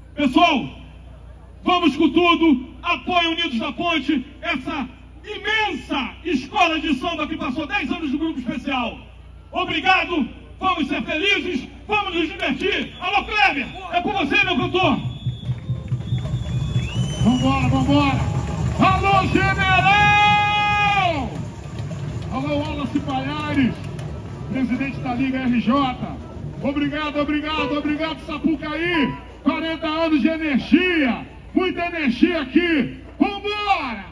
Pessoal, vamos com tudo, apoio Unidos da Ponte, essa imensa escola de samba que passou 10 anos no grupo especial. Obrigado, vamos ser felizes, vamos nos divertir. Alô, Kleber, é com você, meu cantor. Vambora, vambora. Alô, general! Alô, Wallace Palhares, presidente da Liga RJ. Obrigado, obrigado, obrigado, Sapucaí. 40 anos de energia, muita energia aqui. Vambora!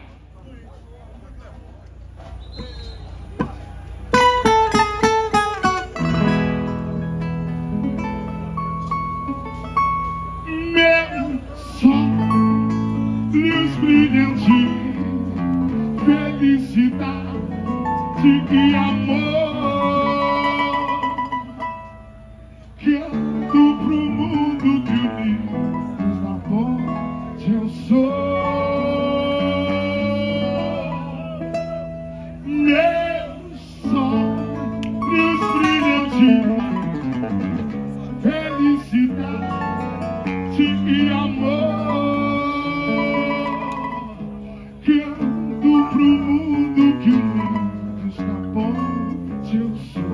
Meu sol, luz brilhante, felicidade e amor. Canto pro mundo que unidos na ponte eu sou. Meu sol, luz brilhante, felicidade e amor. Canto pro mundo que unidos na ponte eu sou.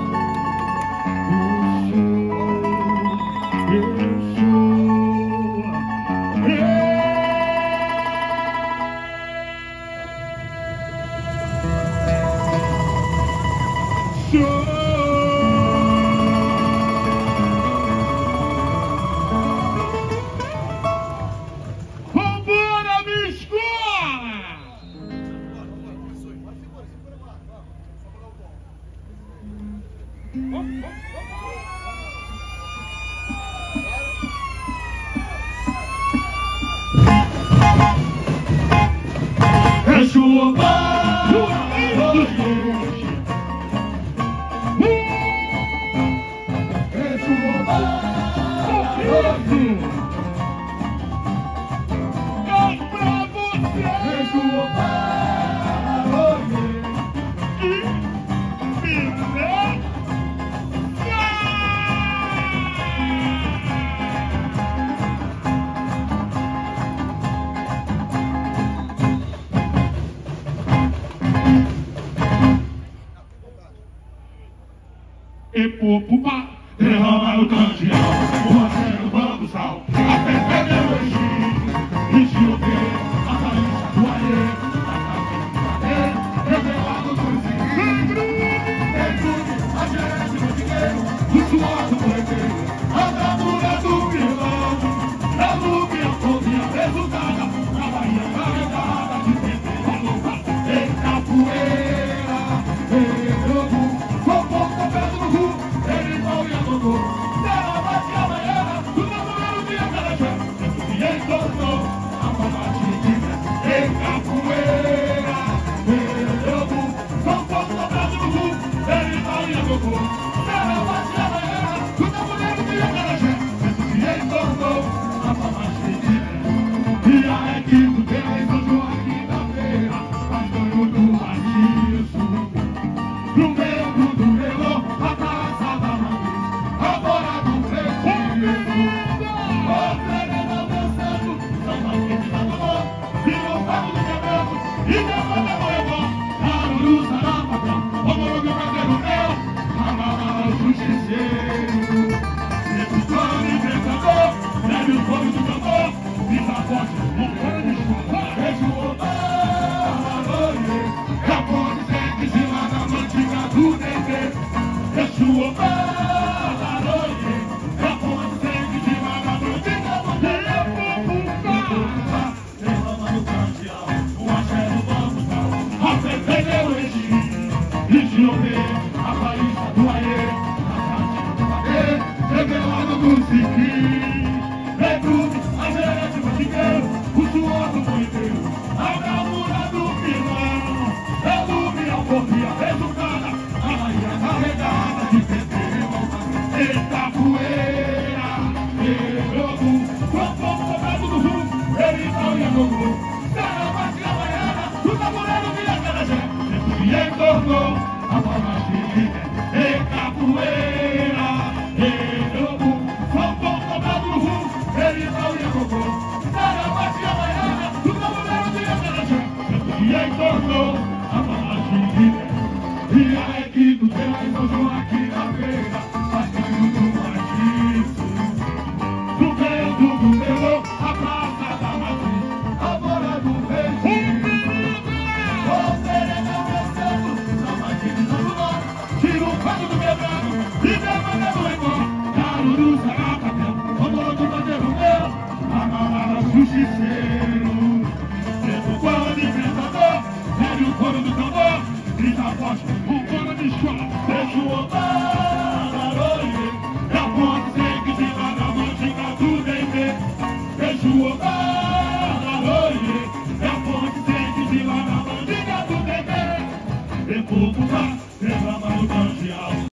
Vambora, minha escola! É sua paz, Epopupa, derrama no candeal, o Rogério bambuzal, a festa é meu egito, e se eu ver a faísca do aê, a casa revelado do Rio, a gerente do dinheiro, o suor do correteiro, a bravura do vilão, a lume, a fome, a resultada, a Bahia carregada de tempo, a louca, em capoeira, em jogo, com pouco perto do rio. Terra bate a banheira, do tabuleiro de Acarajé, e entornou a formatinha em capoeira, em jogo, com pouco dobrado no rio, ele vai a gogô. Terra bate a banheira, do tabuleiro de Acarajé, e entornou a formatinha, e a equipe fez o Joaquim da Feira, faz banho do Martinho Sul, no meio do relô, a praça da Matriz. Agora do preciso, o Fernando dançando, São Marquinhos da Mamão, e o Fábio do Quebrado, e depois da Moebó, a Lusa na Papel, o Moro do Cadeiro Meu, a Mara do Justiceiro, e do plano de vencedor, leve o fome do tambor, e da forte, o grande escolar, beijo o Obaroie, é a ponte sempre de lá na mantiga do Dendê, deixa o Obaroie, é a ponte sempre de lá na mantiga do Dendê, derrama no candeal, o axé no bambuzal, a festa é meu egito, e se eu ver a faísca do aê, a cantina do padê, revelado do Siquim, recrude, a gerente do dinheiro, o suor do inteiro, a bravura do pilão, é lume, a alforria, educada, a Bahia carregada de tempero, em capoeira, em jogo, com pouco coberto do rio, ele não ia gogô. Terra bate a banheira, do tabuleiro de Acarajé, e entornou a formatinha, em capoeira, em jogo, com pouco coberto do rio, ele vai